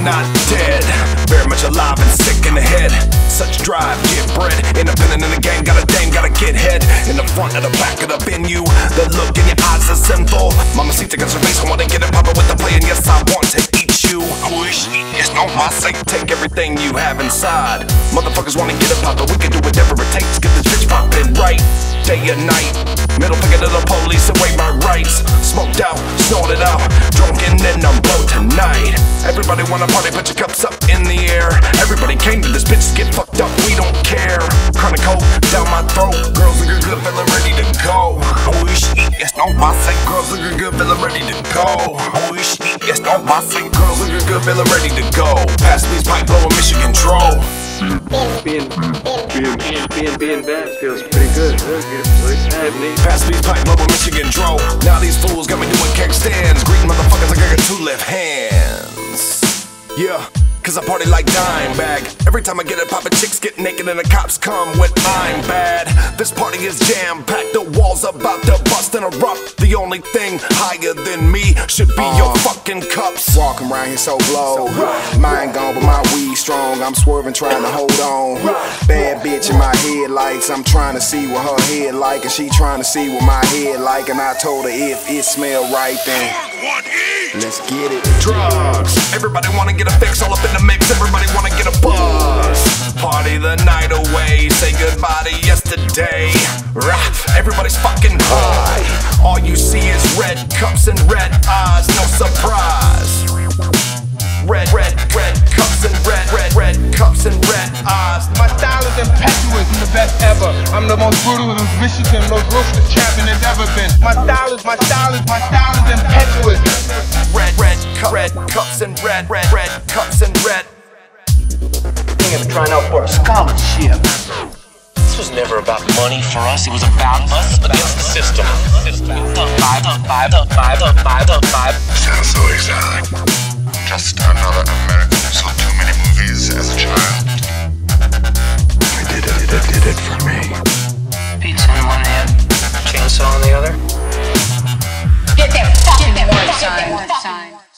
not dead, very much alive and sick in the head. Such drive, get bread, independent in the game. Got a dame, gotta get head. In the front of the back of the venue, the look in your eyes is sinful. Mamacita got your face, I wanna get it poppin' with the play. And yes, I want to eat you. It's no my sake, take everything you have inside. Motherfuckers wanna get it poppin', we can do whatever it takes. Get this bitch poppin' right, day and night. Middle finger to the police and waive my rights. Smoked out, snorted out, drunk and then I'm blow tonight. Everybody wanna party, put your cups up in the air. Everybody came to this bitch to get fucked up, we don't care. Chronic cold down my throat, girls look good, feeling ready to go. It's no my sake, girls look good, feeling ready to go. It's no my sake, girls look good, feeling ready to go. Pass these pipe blowing Michigan troll. Being bad feels pretty good. Pass these pipe blowing Michigan troll. Now these fools got me doing kickstands. Greeting motherfuckers like I got two left hands. Yeah, cause I party like Dimebag. Every time I get it poppin', chicks get naked and the cops come when I'm bad. This party is jam-packed, the walls about to bust and erupt. The only thing higher than me should be your fucking cups. Walking around here so low, mind gone but my weed strong. I'm swerving trying to hold on. Bad bitch in my headlights, I'm trying to see what her head like, and she trying to see what my head like. And I told her if it smell right then let's get it. Drugs, everybody wanna get a fix, all up in the mix. Everybody wanna get a buzz. Party the night away, say goodbye to yesterday. Everybody's fucking high. All you see is red cups and red eyes, no surprise. Red cups and red cups and red eyes. My style is impetuous, I'm the best ever. I'm the most brutal and vicious and most ruthless champion there's ever been. My style is impetuous. Red cups and red cups and red. Thinking of trying out for a scholarship. This was never about money for us, it was about us against the system. Sounds so exotic. Just another American who saw too many movies as a child. I did it for me. Pizza in one hand, chainsaw in the other. Get that fucking sign.